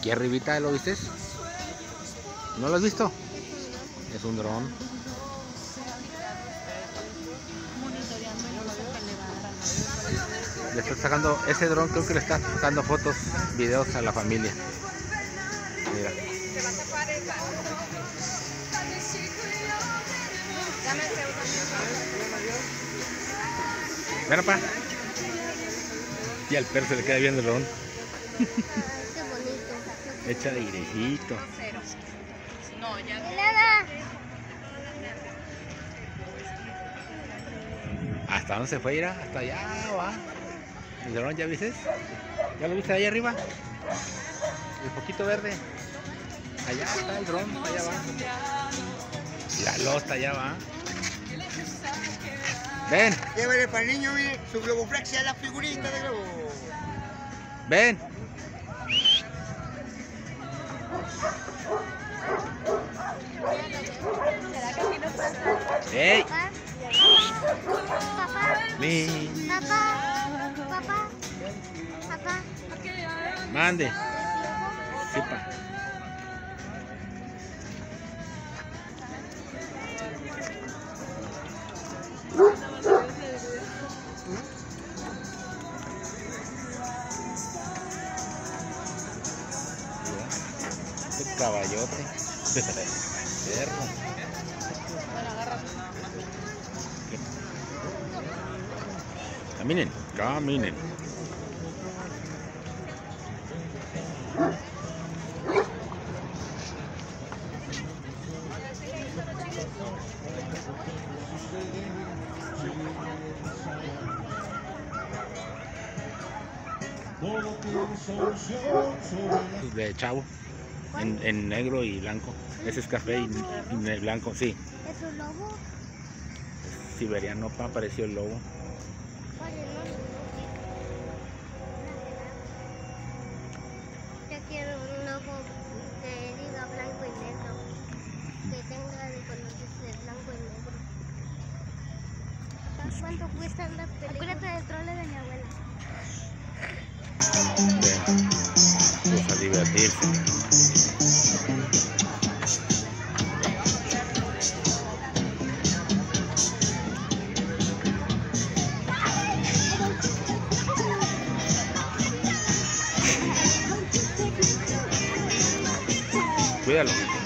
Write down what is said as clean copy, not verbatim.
Aquí arribita, ¿lo viste? ¿No lo has visto? Es un dron. Le está sacando, ese dron creo que le está sacando fotos, videos a la familia. Mira. Ven, papá. Y al perro se le queda viendo el dron. Qué bonito. Echa airecito. No, ya. ¿Hasta dónde se fue? Ir hasta allá va. El dron, ¿ya viste? ¿Ya lo viste ahí arriba? El poquito verde. Allá está el dron, allá va. La losta allá va. Ven. Llévale para el niño, mire, su globoflexia, la figurita de globo. Ven. ¿Será que aquí no pasa? ¡Ey! Papá. Ven. Papá. Mande. Sí, pa. Este caballote. Perro. Bueno, agarra. Caminen, caminen. De chavo, en negro y blanco. Ese es café y blanco, sí. ¿Es un lobo? Siberiano, pa, apareció el lobo. Oye, no. Yo quiero un lobo que diga blanco y negro. Que tenga de colores de blanco y negro. ¿Sabes cuánto cuestan las películas? Acuérdate del trole de mi abuela. Pues a divertirse. Cuídalo.